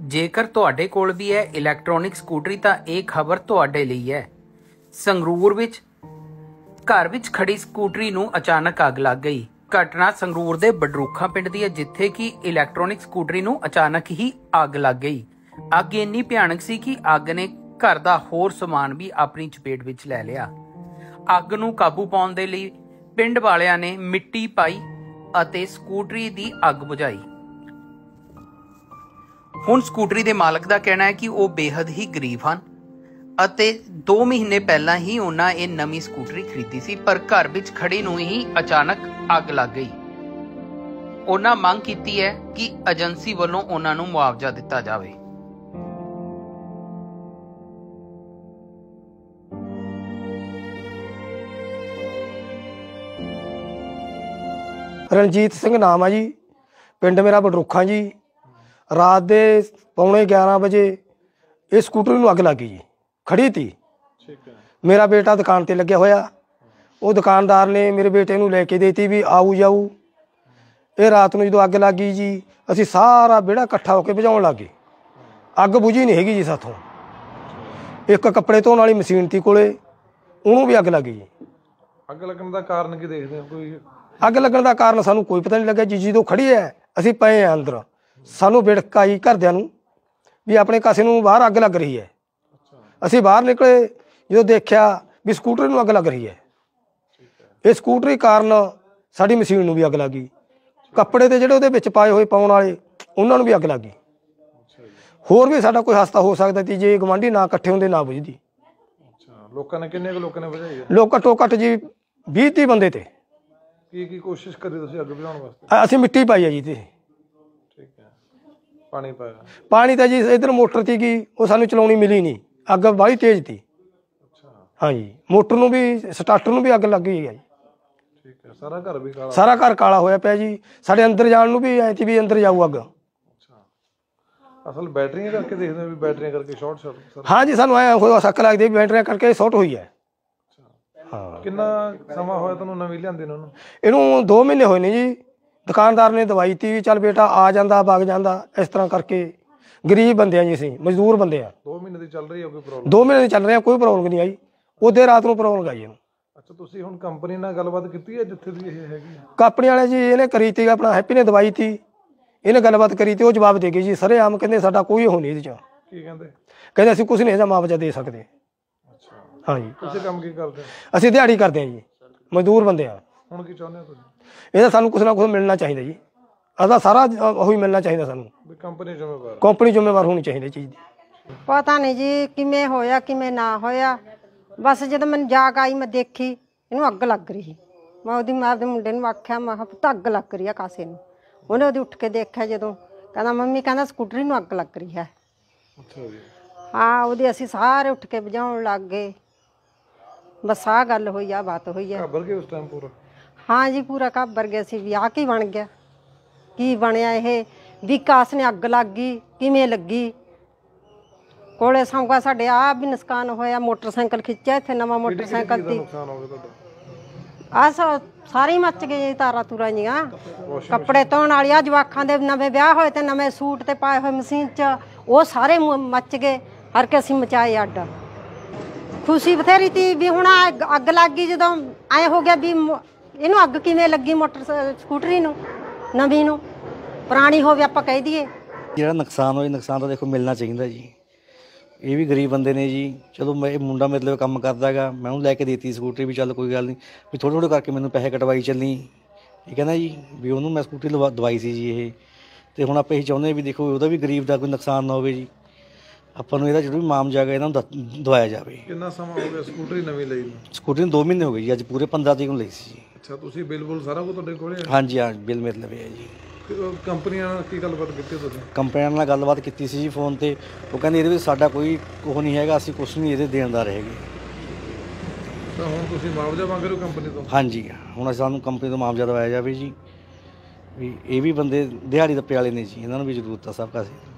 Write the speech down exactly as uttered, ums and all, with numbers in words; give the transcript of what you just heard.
ਜੇਕਰ ਤੁਹਾਡੇ ਕੋਲ ਵੀ ਹੈ ਇਲੈਕਟ੍ਰੋਨਿਕ ਸਕੂਟਰੀ ਤਾਂ ਇਹ ਖਬਰ ਤੁਹਾਡੇ ਲਈ ਹੈ। ਸੰਗਰੂਰ ਵਿੱਚ ਘਰ ਵਿੱਚ ਖੜੀ ਸਕੂਟਰੀ ਨੂੰ ਅਚਾਨਕ ਅੱਗ ਲੱਗ ਗਈ। ਘਟਨਾ ਸੰਗਰੂਰ ਦੇ ਬਡਰੂਖਾਂ ਪਿੰਡ ਦੀ ਹੈ, ਜਿੱਥੇ ਕਿ ਇਲੈਕਟ੍ਰੋਨਿਕ ਸਕੂਟਰੀ ਨੂੰ ਅਚਾਨਕ ਹੀ ਅੱਗ ਲੱਗ ਗਈ। ਅੱਗ ਇੰਨੀ ਭਿਆਨਕ ਸੀ ਕਿ ਅੱਗ ਨੇ ਘਰ ਦਾ ਹੋਰ ਸਮਾਨ ਵੀ ਆਪਣੀ ਚਪੇਟ ਵਿੱਚ ਲੈ ਲਿਆ। ਅੱਗ ਨੂੰ ਕਾਬੂ ਪਾਉਣ ਦੇ ਲਈ ਪਿੰਡ ਵਾਲਿਆਂ ਨੇ ਮਿੱਟੀ ਪਾਈ ਅਤੇ ਸਕੂਟਰੀ ਦੀ ਅੱਗ ਬੁਝਾਈ। ਹੁਣ ਸਕੂਟਰੀ ਦੇ ਮਾਲਕ ਦਾ ਕਹਿਣਾ ਹੈ ਕਿ ਉਹ ਬੇहद ਹੀ ਗਰੀਬ ਹਨ ਅਤੇ ਦੋ ਮਹੀਨੇ ਪਹਿਲਾਂ ਹੀ ਉਹਨਾਂ ਇਹ ਨਵੀਂ ਸਕੂਟਰੀ ਖਰੀਦੀ ਸੀ, ਪਰ ਘਰ ਵਿੱਚ ਖੜੀ ਨੂੰ ਹੀ ਅਚਾਨਕ ਅੱਗ ਲੱਗ ਗਈ। ਉਹਨਾਂ ਮੰਗ ਕੀਤੀ ਹੈ ਕਿ ਏਜੰਸੀ ਵੱਲੋਂ ਉਹਨਾਂ ਨੂੰ ਮੁਆਵਜ਼ਾ ਦਿੱਤਾ ਜਾਵੇ। ਰਣਜੀਤ ਸਿੰਘ नाम है जी, पिंड मेरा बडरूखा जी। रात दे पौने ग्यारह बजे ये स्कूटर नूं अग लग गई जी, खड़ी थी। मेरा बेटा दुकान ते लग्या होया, वो दुकानदार ने मेरे बेटे नूं लैके देती भी आऊ जाऊ। ये रात नूं जदों अग लग गई जी, असीं सारा बेड़ा इकट्ठा होकर बुझाउण लग गए। अग बुझी नहीं हैगी जी साथों। एक कपड़े धोण वाली मशीन थी कोले, उहनूं भी अग लग गई। अग लगण दा कारण की देखदे हो? कोई अग लगन का कारण सानू कोई पता नहीं लगे जी। जो खड़ी है असीं पे हैं अंदर, सानू विड़क आई घरदियां नूं भी अपने कासे नूं बाहर अग लग रही है। असीं बाहर निकले, जो देखा भी स्कूटरी नूं अग लग रही है। ये स्कूटरी कारण साडी मशीन नूं भी अग लग गई। कपड़े ते जिहड़े उहदे विच पाए होए पाउण वाले उन्हां नूं भी अग लग गई। होर भी साडा कोई हादसा हो सकदा सी जे गवांढी ना इकट्ठे हुंदे ना बुझदी। लोकां ने किन्ने लोकां ने बुझाई है? लोग घट्टो घट्ट जी बीस तीह बंदे ते। की की कोशिश करी तुसीं अग बुझाउण वास्ते? असीं मिट्टी पाई है जी ते। ठीक है, पानी पाया? पानी तो जी इधर मोटर थी कि वो सानू चलाउणी मिली नहीं, अग बड़ी तेज थी। अच्छा। हाँ जी, मोटर नूं भी स्टार्टर नूं भी अग लग गई है जी। ठीक है, सारा घर भी काला? सारा घर काला होया पिया जी। साडे अंदर जाण नूं भी ऐ थी भी अंदर जाऊ अग। अच्छा, असल बैटरियां करके देखदे हो भी बैटरियां करके शॉर्ट सर्किट? हाँ जी, सानू ऐ होया शक लगदी भी बैटरियां करके शॉर्ट हुई है। हाँ, कितना समा होया तुहानूं नवीं लिआंदी नूं? इहनूं दो महीने होए ने जी। दुकानदार ने दवाई थी भी चल बेटा आ जांदा वग जांदा, इस तरह करके। गरीब बंदे जी असीं, मजदूर बंदे आ। दो महीने दी चल रही है कोई प्रॉब्लम? दो महीने चल रहे हैं, कोई प्रॉब्लम नहीं आई। उदे रात नूं प्रॉब्लम आई इहनूं। अच्छा, तुसीं हुण कंपनी नाल गलबात कीती है जिथे दी इह हैगी? कंपनी वाले जी इहने करी थी, अपना हैप्पी ने दवाई थी, इहने गलबात करी थी। वो जवाब दे गए जी सरे आम, कहंदे साडा कोई हो नहीं इहदे च। की कहंदे? कहंदे असीं कुछ नहीं इहदा मुआवजा दे सकदे। अच्छा, हाँ जी। तुसीं काम की करदे? असीं दिहाड़ी करदे हैं जी, मजदूर बंदे आ। हुण की चाहुंदे हो तुसीं? ਇਹਦਾ ਸਾਨੂੰ ਕੁਛ ਨਾ ਕੁਛ ਮਿਲਣਾ ਚਾਹੀਦਾ ਜੀ। ਅਦਾ ਸਾਰਾ ਉਹੀ ਮਿਲਣਾ ਚਾਹੀਦਾ ਸਾਨੂੰ। ਵੀ ਕੰਪਨੀ ਜ਼ਿੰਮੇਵਾਰ? ਕੰਪਨੀ ਜ਼ਿੰਮੇਵਾਰ ਹੋਣੀ ਚਾਹੀਦੀ ਚੀਜ਼ ਦੀ। ਪਤਾ ਨਹੀਂ ਜੀ ਕਿਵੇਂ ਹੋਇਆ ਕਿਵੇਂ ਨਾ ਹੋਇਆ। ਬਸ ਜਦੋਂ ਮੈਨੂੰ ਜਾਗ ਆਈ ਮੈਂ ਦੇਖੀ ਇਹਨੂੰ ਅੱਗ ਲੱਗ ਰਹੀ। ਮੈਂ ਉਹਦੀ ਮਾਂ ਦੇ ਮੁੰਡੇ ਨੂੰ ਆਖਿਆ, ਮੈਂ ਕਿਹਾ ਪੁੱਤ ਅੱਗ ਲੱਗ ਰਹੀ ਆ ਕਾਸੇ ਨੂੰ। ਉਹਨੇ ਉਹਦੀ ਉੱਠ ਕੇ ਦੇਖਿਆ, ਜਦੋਂ ਕਹਿੰਦਾ ਮੰਮੀ ਕਹਿੰਦਾ ਸਕੂਟਰੀ ਨੂੰ ਅੱਗ ਲੱਗ ਰਹੀ ਹੈ। ਅੱਛਾ ਜੀ। ਹਾਂ, ਉਹਦੇ ਅਸੀਂ ਸਾਰੇ ਉੱਠ ਕੇ ਬੁਝਾਉਣ ਲੱਗ ਗਏ। ਬਸ ਆਹ ਗੱਲ ਹੋਈ, ਆ ਬਾਤ ਹੋਈ ਹੈ। ਘਾਬਰ ਗਏ ਉਸ ਟਾਈਮ ਪੂਰਾ? ਹਾਂ ਜੀ, ਪੂਰਾ ਘਾਬਰ ਗਏ ਸੀ ਵੀ ਆਹ ਕੀ ਬਣ ਗਿਆ, ਕੀ ਬਣਿਆ ਇਹ। ਵੀ ਕਾਸ ਨੇ ਅੱਗ ਲੱਗ ਗਈ, ਕਿਵੇਂ ਲੱਗੀ। ਕੋਲੇ ਸੌਂਗਾ ਸਾਡੇ ਆ ਵੀ ਨੁਕਸਾਨ ਹੋਇਆ। ਮੋਟਰਸਾਈਕਲ ਖਿੱਚਿਆ ਇੱਥੇ, ਨਵਾਂ ਮੋਟਰਸਾਈਕਲ ਦੀ ਨੁਕਸਾਨ ਹੋ ਗਿਆ ਤੁਹਾਡਾ? ਆ ਸਾਰੇ ਹੀ ਮੱਚ ਗਏ ਜੀ, ਤਾਰਾਂ ਤੂਰਾਂ ਜੀਆਂ। ਕੱਪੜੇ ਧੋਣ ਵਾਲੀ ਆ ਜਵਾਕਾਂ ਦੇ ਨਵੇਂ ਵਿਆਹ ਹੋਏ ਤੇ ਨਵੇਂ ਸੂਟ ਤੇ ਪਾਏ ਹੋਏ ਮਸ਼ੀਨ 'ਚ, ਉਹ ਸਾਰੇ ਮੱਚ ਗਏ। ਹਰ ਕੇ ਅਸੀਂ ਮਚਾਏ ਅੱਡ। ਖੁਸ਼ੀ ਬਥੇਰੀ ਤੀ ਵੀ ਹੁਣ ਅੱਗ ਲੱਗ ਗਈ। ਜਦੋਂ ਐਂ ਹੋ ਗਿਆ ਵੀ ਇਹਨੂੰ ਅੱਗ ਕਿਵੇਂ ਲੱਗੀ, ਮੋਟਰ ਸਕੂਟਰੀ ਨੂੰ ਨਵੀਂ ਨੂੰ, ਪੁਰਾਣੀ ਹੋਵੇ ਆਪਾਂ ਕਹਿ ਦਈਏ। ਜਿਹੜਾ ਨੁਕਸਾਨ ਹੋਇਆ, ਨੁਕਸਾਨ ਤਾਂ ਦੇਖੋ ਮਿਲਣਾ ਚਾਹੀਦਾ ਜੀ। ਇਹ ਵੀ ਗਰੀਬ ਬੰਦੇ ਨੇ ਜੀ। ਚਲੋ ਮੈਂ ਇਹ ਮੁੰਡਾ ਮਤਲਬ ਕੰਮ ਕਰਦਾ ਹੈਗਾ, ਮੈਂ ਉਹਨੂੰ ਲੈ ਕੇ ਦੇਤੀ ਸਕੂਟਰੀ ਵੀ ਚੱਲ ਕੋਈ ਗੱਲ ਨਹੀਂ ਵੀ ਥੋੜ੍ਹੇ ਥੋੜ੍ਹੇ ਕਰਕੇ ਮੈਨੂੰ ਪੈਸੇ ਕਟਵਾਈ ਚੱਲੀ, ਠੀਕ ਹੈ ਨਾ ਜੀ। ਵੀ ਉਹਨੂੰ ਮੈਂ ਸਕੂਟਰੀ ਲਵਾ ਦਵਾਈ ਸੀ ਜੀ ਇਹ। ਅਤੇ ਹੁਣ ਆਪਾਂ ਇਹ ਚਾਹੁੰਦੇ ਵੀ ਦੇਖੋ ਉਹਦਾ ਵੀ ਗਰੀਬ ਦਾ ਕੋਈ ਨੁਕਸਾਨ ਨਾ ਹੋਵੇ ਜੀ। ਆਪਾਂ ਨੂੰ ਇਹਦਾ ਜਿਹੜਾ ਵੀ ਮਾਮਜਾ ਹੈਗਾ ਇਹਨਾਂ ਨੂੰ ਦਵਾਇਆ ਜਾਵੇ। ਕਿੰਨਾ ਸਮਾਂ ਹੋ ਗਿਆ ਸਕੂਟਰੀ ਨਵੀਂ ਲਈ ਨੂੰ? ਸਕੂਟਰੀ ਨੂੰ ਦੋ ਮਹੀਨੇ ਹੋ ਗਏ ਜੀ, ਅੱਜ ਪੂਰੇ ਪੰਦਰਾਂ ਤਰੀਕ ਨੂੰ ਲਈ ਸੀ ਜੀ। ਅੱਛਾ, ਤੁਸੀਂ ਬਿੱਲ ਬੁੱਲ ਸਾਰਾ ਕੁਝ ਤੁਹਾਡੇ ਕੋਲ ਹੈ? ਹਾਂਜੀ ਹਾਂ, ਬਿੱਲ ਮੇਰੇ ਲਵੇ ਹੈ ਜੀ। ਕੰਪਨੀਆਂ ਨਾਲ ਕੀ ਗੱਲਬਾਤ ਕੀਤੀ ਤੁਸੀਂ? ਕੰਪਨੀਆਂ ਨਾਲ ਗੱਲਬਾਤ ਕੀਤੀ ਸੀ ਜੀ ਫੋਨ 'ਤੇ। ਉਹ ਕਹਿੰਦੇ ਇਹਦੇ ਵਿੱਚ ਸਾਡਾ ਕੋਈ ਉਹ ਨਹੀਂ ਹੈਗਾ, ਅਸੀਂ ਕੁਛ ਨਹੀਂ ਇਹਦੇ ਦੇਣਦਾਰ ਹੈਗੇ। ਤਾਂ ਹੁਣ ਤੁਸੀਂ ਮੁਆਵਜ਼ਾ ਮੰਗ ਰਹੇ ਹੋ ਕੰਪਨੀ ਤੋਂ? ਹਾਂਜੀ, ਹੁਣ ਸਾਨੂੰ ਕੰਪਨੀ ਤੋਂ ਮੁਆਵਜ਼ਾ ਦਵਾਇਆ ਜਾਵੇ ਜੀ। ਵੀ ਇਹ ਵੀ ਬੰਦੇ ਦਿਹਾੜੀ ਦੱਪੇ ਵਾਲੇ ਨੇ ਜੀ, ਇਹਨਾਂ ਨੂੰ ਵੀ ਜ਼ਰੂਰਤ ਆ ਸਭ ਕਾਸੇ।